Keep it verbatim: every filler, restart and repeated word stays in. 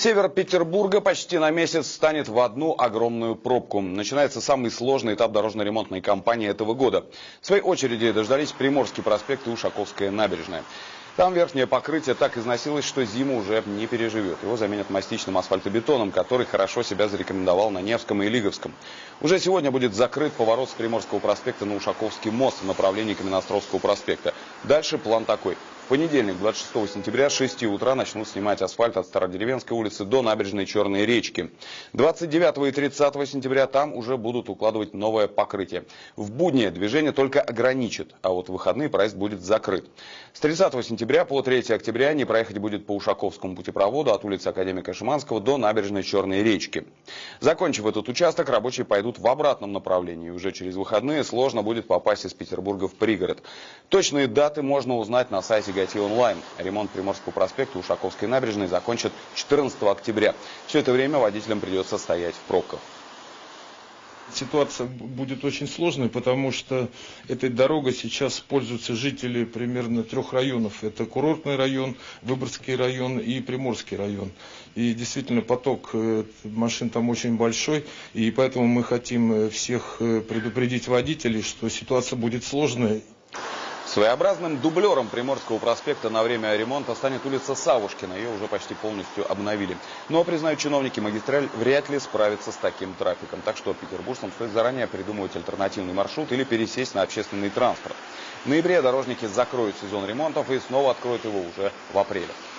Север Петербурга почти на месяц станет в одну огромную пробку. Начинается самый сложный этап дорожно-ремонтной кампании этого года. В своей очереди дождались Приморский проспект и Ушаковская набережная. Там верхнее покрытие так износилось, что зиму уже не переживет. Его заменят мастичным асфальтобетоном, который хорошо себя зарекомендовал на Невском и Лиговском. Уже сегодня будет закрыт поворот с Приморского проспекта на Ушаковский мост в направлении Каменноостровского проспекта. Дальше план такой. В понедельник, двадцать шестого сентября, с шести утра начнут снимать асфальт от Стародеревенской улицы до набережной Черной речки. двадцать девятого и тридцатого сентября там уже будут укладывать новое покрытие. В будни движение только ограничит, а вот в выходные проезд будет закрыт. С тридцатого сентября по третьего октября не проехать будет по Ушаковскому путепроводу от улицы Академика Шиманского до набережной Черной речки. Закончив этот участок, рабочие пойдут в обратном направлении. Уже через выходные сложно будет попасть из Петербурга в пригород. Точные даты можно узнать на сайте ГАТИ онлайн. Ремонт Приморского проспекта и Ушаковской набережной закончат четырнадцатого октября. Все это время водителям придется стоять в пробках. Ситуация будет очень сложной, потому что этой дорогой сейчас пользуются жители примерно трех районов. Это Курортный район, Выборгский район и Приморский район. И действительно поток машин там очень большой, и поэтому мы хотим всех предупредить водителей, что ситуация будет сложная. Своеобразным дублером Приморского проспекта на время ремонта станет улица Савушкина. Ее уже почти полностью обновили. Но, признают чиновники, магистраль вряд ли справится с таким трафиком. Так что петербуржцам стоит заранее придумывать альтернативный маршрут или пересесть на общественный транспорт. В ноябре дорожники закроют сезон ремонтов и снова откроют его уже в апреле.